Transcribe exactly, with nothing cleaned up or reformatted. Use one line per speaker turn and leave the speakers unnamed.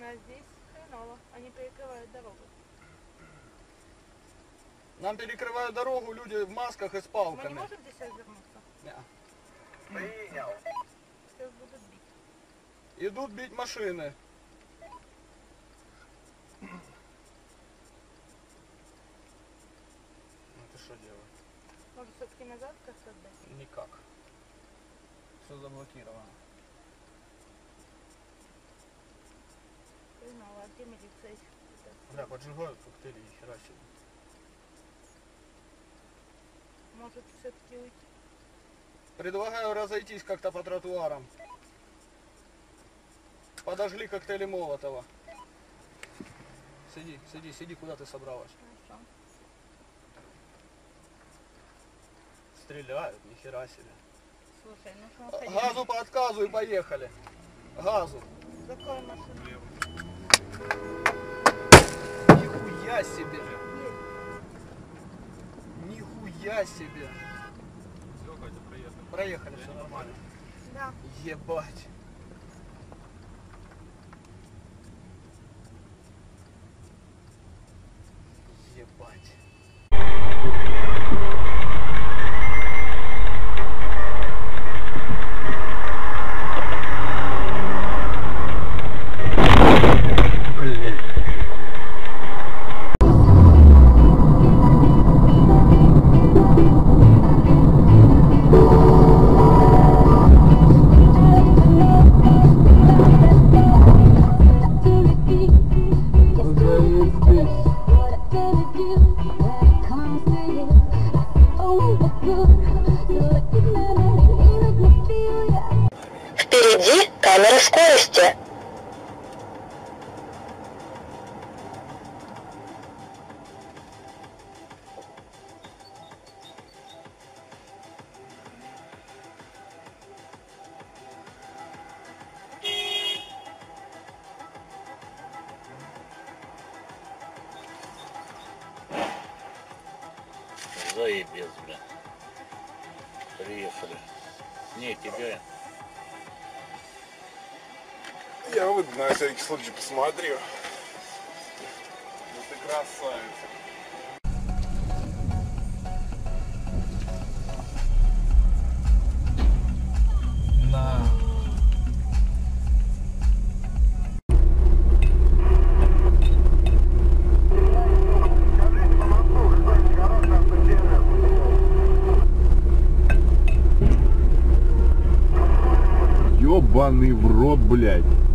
А здесь хреново. Они перекрывают дорогу.
Нам перекрывают дорогу люди в масках и с палками.
Мы не можем здесь развернуться?
Нет.
Принял.
Сейчас будут бить.
Идут бить машины. Ну ты что делаешь?
Может все-таки назад как-то отдать?
Никак. Все заблокировано.
Хреново. А где милиция?
Да, поджигают коктейли, ни хера себе.
Может все-таки уйти?
Предлагаю разойтись как-то по тротуарам. Подожгли коктейли Молотова. Сиди, сиди, сиди, куда ты собралась?
Хорошо.
Стреляют, ни хера себе.
Слушай, ну что мы ходим?
Газу по отказу и поехали. Газу.
Закрой машину.
Нихуя себе. Нихуя себе.
Все, Катя, проехали.
Проехали, все нормально.
Да.
Ебать. Ебать.
Впереди камера скорости.
Заебец, бля. Приехали. Не, тебя.
Я вот на всякий случай посмотрю. Ну ты красавица.
На.
Ёбаный в рот, блядь.